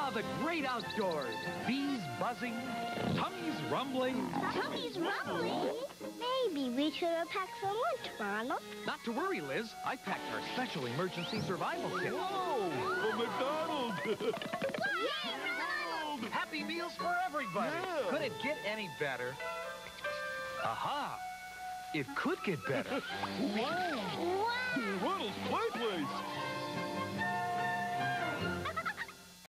Ah, the great outdoors. Bees buzzing, tummies rumbling. Tummy's rumbling? Maybe we should have packed some lunch, Ronald. Not to worry, Liz. I packed our special emergency survival kit. Whoa! A McDonald's! Yay, Ronald! Happy meals for everybody. Yeah. Could it get any better? Aha! It could get better. Wow! Wow! Ronald's Play Place!